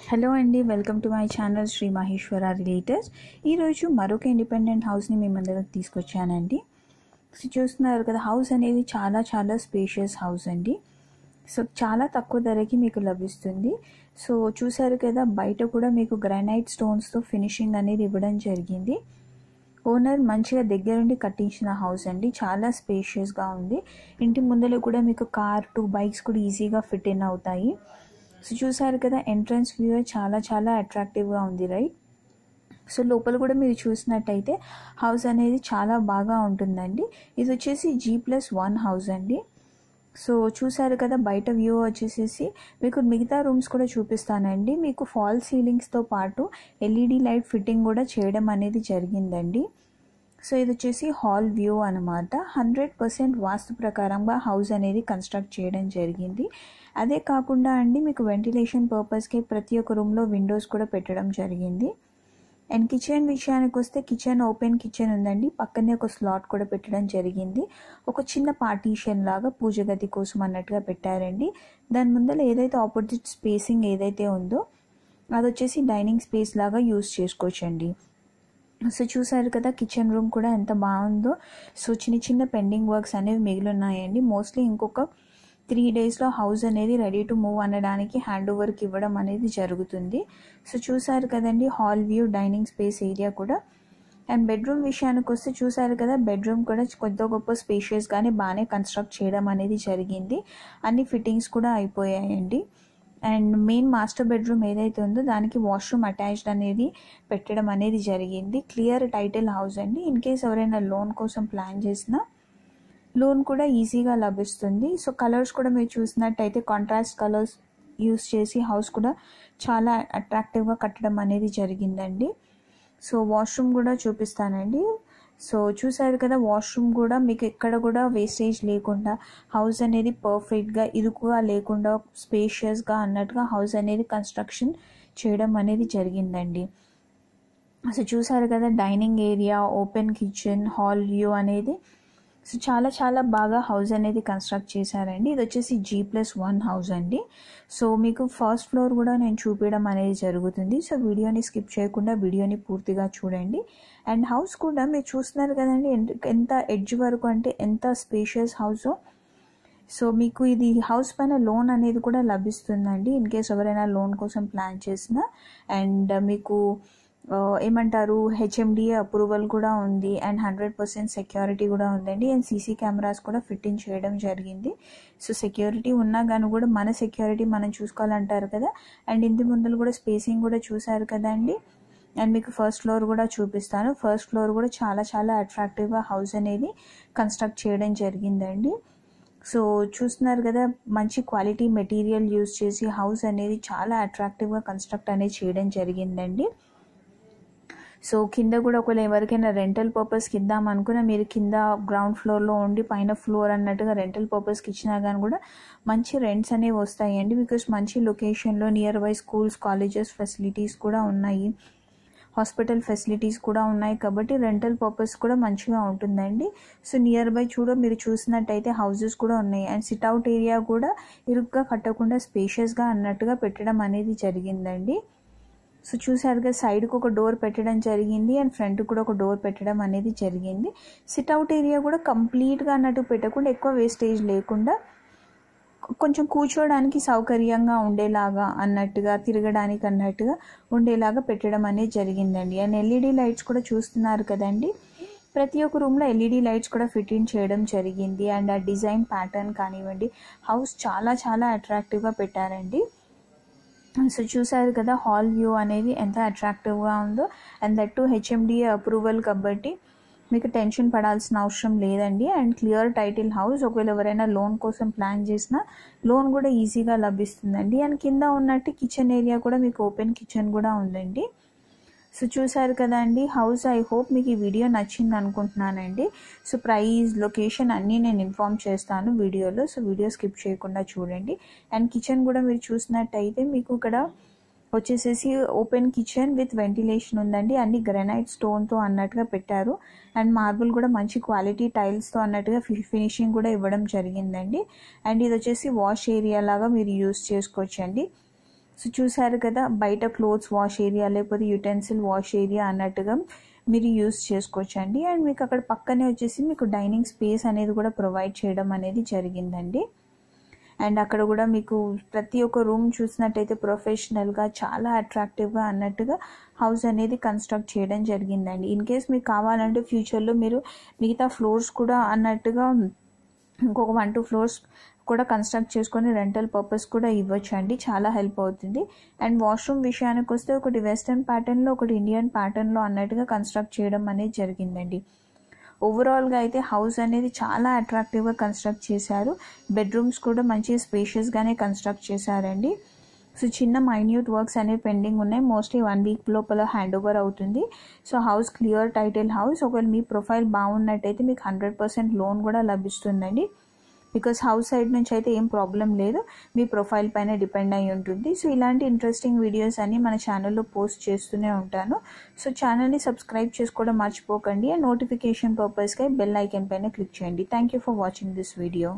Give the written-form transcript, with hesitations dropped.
Hello అండి, welcome to my channel Shri Maheshwara realtors. ఈరోజు మరొక ఇండిపెండెంట్ హౌస్ని మీ ముందరకు తీసుకొచ్చానండి. సో చూస్తున్నారు కదా, హౌస్ అనేది చాలా చాలా స్పేషియస్ హౌస్ అండి. సో చాలా తక్కువ ధరకి మీకు లభిస్తుంది. సో చూసారు కదా, బయట కూడా మీకు గ్రానైట్ స్టోన్స్తో ఫినిషింగ్ అనేది ఇవ్వడం జరిగింది. ఓనర్ మంచిగా దగ్గరుండి కట్టించిన హౌస్ అండి. చాలా స్పేషియస్గా ఉంది. ఇంటి ముందర కూడా మీకు కార్ 2 బైక్స్ కూడా ఈజీగా ఫిట్ ఇన్ అవుతాయి. సో చూసారు కదా, ఎంట్రన్స్ వ్యూ చాలా చాలా అట్రాక్టివ్గా ఉంది, రైట్? సో లోపల కూడా మీరు చూసినట్టయితే హౌస్ అనేది చాలా బాగా ఉంటుందండి. ఇది వచ్చేసి G+1 హౌస్ అండి. సో చూసారు కదా, బయట వ్యూ వచ్చేసేసి మీకు మిగతా రూమ్స్ కూడా చూపిస్తానండి. మీకు ఫాల్ సీలింగ్స్తో పాటు LED లైట్ ఫిట్టింగ్ కూడా చేయడం అనేది జరిగిందండి. సో ఇది వచ్చేసి హాల్ వ్యూ అనమాట. 100% వాస్తు ప్రకారంగా హౌస్ అనేది కన్స్ట్రక్ట్ చేయడం జరిగింది. అదే కాకుండా అండి, మీకు వెంటిలేషన్ పర్పస్కి ప్రతి ఒక్క రూమ్లో విండోస్ కూడా పెట్టడం జరిగింది. అండ్ కిచెన్ విషయానికి వస్తే కిచెన్ ఓపెన్ కిచెన్ ఉందండి. పక్కనే ఒక స్లాట్ కూడా పెట్టడం జరిగింది. ఒక చిన్న పార్టీషన్ లాగా పూజ గది కోసం అన్నట్టుగా పెట్టారండి. దాని ముందర ఏదైతే ఆపోజిట్ స్పేసింగ్ ఏదైతే ఉందో అది వచ్చేసి డైనింగ్ స్పేస్ లాగా యూస్ చేసుకోవచ్చండి. సో చూసారు కదా, కిచెన్ రూమ్ కూడా ఎంత బాగుందో. సో చిన్న చిన్న పెండింగ్ వర్క్స్ అనేవి మిగిలి ఉన్నాయండి. మోస్ట్లీ ఇంకొక 3 డేస్లో హౌస్ అనేది రెడీ టు మూవ్ అనడానికి హ్యాండ్ ఓవర్కి ఇవ్వడం అనేది జరుగుతుంది. సో చూసారు కదండి, hall view, dining space area కూడా. అండ్ బెడ్రూమ్ విషయానికి వస్తే చూసారు కదా, బెడ్రూమ్ కూడా కొద్ది గొప్ప స్పేషియస్గానే బాగానే కన్స్ట్రక్ట్ చేయడం అనేది జరిగింది. అన్ని ఫిట్టింగ్స్ కూడా అయిపోయాయండి. అండ్ మెయిన్ మాస్టర్ బెడ్రూమ్ ఏదైతే ఉందో దానికి వాష్రూమ్ అటాచ్డ్ అనేది పెట్టడం అనేది జరిగింది. క్లియర్ టైటిల్ హౌస్ అండి. ఇన్ కేస్ ఎవరైనా లోన్ కోసం ప్లాన్ చేసినా లోన్ కూడా ఈజీగా లభిస్తుంది. సో కలర్స్ కూడా మీరు చూసినట్టయితే కాంట్రాస్ట్ కలర్స్ యూస్ చేసి హౌస్ కూడా చాలా అట్రాక్టివ్గా కట్టడం అనేది జరిగిందండి. సో వాష్రూమ్ కూడా చూపిస్తానండి. సో చూసారు కదా, వాష్రూమ్ కూడా మీకు ఎక్కడ కూడా వేస్టేజ్ లేకుండా హౌస్ అనేది పర్ఫెక్ట్గా ఇరుకుగా లేకుండా స్పేషియస్గా అన్నట్టుగా హౌస్ అనేది కన్స్ట్రక్షన్ చేయడం అనేది జరిగిందండి. సో చూసారు కదా, dining area, open kitchen, hall view అనేది సో చాలా చాలా బాగా హౌస్ అనేది కన్స్ట్రక్ట్ చేశారండి. ఇది వచ్చేసి G+1 హౌస్ అండి. సో మీకు ఫస్ట్ ఫ్లోర్ కూడా నేను చూపించడం అనేది జరుగుతుంది. సో వీడియోని స్కిప్ చేయకుండా వీడియోని పూర్తిగా చూడండి. అండ్ హౌస్ కూడా మీరు చూస్తున్నారు కదండి, ఎంత ఎడ్జ్ వరకు అంటే ఎంత స్పేషియస్ హౌస్. సో మీకు ఇది హౌస్ పైన లోన్ అనేది కూడా లభిస్తుందండి ఇన్ కేస్ ఎవరైనా లోన్ కోసం ప్లాన్ చేసినా. అండ్ మీకు ఏమంటారు, HMDA అప్రూవల్ కూడా ఉంది. అండ్ 100% సెక్యూరిటీ కూడా ఉందండి. అండ్ CC కెమెరాస్ కూడా ఫిట్టింగ్ చేయడం జరిగింది. సో సెక్యూరిటీ ఉన్నా కానీ కూడా మన సెక్యూరిటీ మనం చూసుకోవాలంటారు కదా. అండ్ ఇంటి ముందర కూడా స్పేసింగ్ కూడా చూసారు కదండి. అండ్ మీకు ఫస్ట్ ఫ్లోర్ కూడా చూపిస్తాను. ఫస్ట్ ఫ్లోర్ కూడా చాలా చాలా అట్రాక్టివ్గా హౌస్ అనేది కన్స్ట్రక్ట్ చేయడం జరిగిందండి. సో చూస్తున్నారు కదా, మంచి క్వాలిటీ మెటీరియల్ యూస్ చేసి హౌస్ అనేది చాలా అట్రాక్టివ్గా కన్స్ట్రక్ట్ అనేది చేయడం జరిగిందండి. సో కింద కూడా ఒకవేళ ఎవరికైనా రెంటల్ పర్పస్కి ఇద్దాం అనుకున్నా మీరు కింద గ్రౌండ్ ఫ్లోర్లో ఉండి పైన ఫ్లోర్ అన్నట్టుగా రెంటల్ పర్పస్కి ఇచ్చినా కానీ కూడా మంచి రెంట్స్ అనేవి వస్తాయండి. బికాస్ మంచి లొకేషన్లో nearby schools, colleges facilities కూడా ఉన్నాయి, హాస్పిటల్ ఫెసిలిటీస్ కూడా ఉన్నాయి కాబట్టి రెంటల్ పర్పస్ కూడా మంచిగా ఉంటుందండి. సో నియర్ బై మీరు చూసినట్టయితే హౌసెస్ కూడా ఉన్నాయి. అండ్ సిట్అవుట్ ఏరియా కూడా ఇరుగ్గా కట్టకుండా స్పేషియస్గా అన్నట్టుగా పెట్టడం అనేది జరిగిందండి. సో చూసారుగా, సైడ్కి ఒక డోర్ పెట్టడం జరిగింది అండ్ ఫ్రంట్ కూడా ఒక డోర్ పెట్టడం అనేది జరిగింది. సిట్అవుట్ ఏరియా కూడా కంప్లీట్గా అన్నట్టు పెట్టకుండా ఎక్కువ వేస్టేజ్ లేకుండా కొంచెం కూర్చోవడానికి సౌకర్యంగా ఉండేలాగా అన్నట్టుగా, తిరగడానికి అన్నట్టుగా ఉండేలాగా పెట్టడం అనేది జరిగిందండి. అండ్ LED లైట్స్ కూడా చూస్తున్నారు కదండి. ప్రతి ఒక్క రూమ్లో LED లైట్స్ కూడా ఫిట్టింగ్ చేయడం జరిగింది. అండ్ ఆ డిజైన్ ప్యాటర్న్ కానివ్వండి, హౌస్ చాలా చాలా అట్రాక్టివ్గా పెట్టారండి. సో చూసారు కదా, హాల్ వ్యూ అనేది ఎంత అట్రాక్టివ్గా ఉందో. And that to HMDA approval కాబట్టి మీకు టెన్షన్ పడాల్సిన అవసరం లేదండి. And clear title house. ఒకవేళ ఎవరైనా లోన్ కోసం ప్లాన్ చేసినా లోన్ కూడా ఈజీగా లభిస్తుందండి. అండ్ కింద ఉన్నట్టు కిచెన్ ఏరియా కూడా మీకు ఓపెన్ కిచెన్ కూడా ఉందండి. సో చూసారు కదా అండి హౌస్. ఐ హోప్ మీకు ఈ వీడియో నచ్చింది అనుకుంటున్నానండి. సో ప్రైస్, లొకేషన్ అన్నీ నేను ఇన్ఫార్మ్ చేస్తాను వీడియోలో. సో వీడియో స్కిప్ చేయకుండా చూడండి. అండ్ కిచెన్ కూడా మీరు చూసినట్టయితే మీకు ఇక్కడ వచ్చేసేసి ఓపెన్ కిచెన్ విత్ వెంటిలేషన్ ఉందండి. అన్ని గ్రానైట్ స్టోన్తో అన్నట్టుగా పెట్టారు. అండ్ మార్బుల్ కూడా మంచి క్వాలిటీ టైల్స్తో అన్నట్టుగా ఫినిషింగ్ కూడా ఇవ్వడం జరిగిందండి. అండ్ ఇది వచ్చేసి వాష్ ఏరియా లాగా మీరు యూస్ చేసుకోవచ్చండి. సో చూసారు కదా, బయట క్లోత్స్ వాష్ ఏరియా లేకపోతే యుటెన్సిల్ వాష్ ఏరియా అన్నట్టుగా మీరు యూస్ చేసుకోవచ్చండి. అండ్ మీకు అక్కడ పక్కనే వచ్చేసి మీకు డైనింగ్ స్పేస్ అనేది కూడా ప్రొవైడ్ చేయడం అనేది జరిగిందండి. అండ్ అక్కడ కూడా మీకు ప్రతి ఒక్క రూమ్ చూసినట్టయితే ప్రొఫెషనల్గా చాలా అట్రాక్టివ్గా అన్నట్టుగా హౌస్ అనేది కన్స్ట్రక్ట్ చేయడం జరిగిందండి. ఇన్ కేస్ మీకు కావాలంటే ఫ్యూచర్లో మీరు మిగతా ఫ్లోర్స్ కూడా అన్నట్టుగా ఇంకొక 1-2 ఫ్లోర్స్ కూడా కన్స్ట్రక్ట్ చేసుకొని రెంటల్ పర్పస్ కూడా ఇవ్వచ్చు అండి, చాలా హెల్ప్ అవుతుంది. అండ్ వాష్రూమ్ విషయానికి వస్తే ఒకటి వెస్టర్న్ ప్యాటర్న్లో ఒకటి ఇండియన్ ప్యాటర్న్లో అన్నట్టుగా కన్స్ట్రక్ట్ చేయడం అనేది జరిగిందండి. ఓవరాల్గా అయితే హౌస్ అనేది చాలా అట్రాక్టివ్గా కన్స్ట్రక్ట్ చేశారు. బెడ్రూమ్స్ కూడా మంచి స్పేషియస్గానే కన్స్ట్రక్ట్ చేశారండి. సో చిన్న మైన్యూట్ వర్క్స్ అనేవి పెండింగ్ ఉన్నాయి. మోస్ట్లీ 1 వీక్ లోపల హ్యాండ్ ఓవర్ అవుతుంది. So house clear title house. ఒకవేళ మీ ప్రొఫైల్ బాగున్నట్టయితే మీకు 100% లోన్ కూడా లభిస్తుందండి. బికాస్ హౌస్ సైడ్ నుంచి అయితే ఏం ప్రాబ్లం లేదు, మీ ప్రొఫైల్ పైన డిపెండ్ అయి ఉంటుంది. సో ఇలాంటి ఇంట్రెస్టింగ్ వీడియోస్ అన్ని మన ఛానల్లో పోస్ట్ చేస్తూనే ఉంటాను. సో ఛానల్ని సబ్స్క్రైబ్ చేసుకోవడం మర్చిపోకండి. అండ్ నోటిఫికేషన్ పర్పస్గా బెల్ ఐకాన్ పైన క్లిక్ చేయండి. Thank you for watching this video.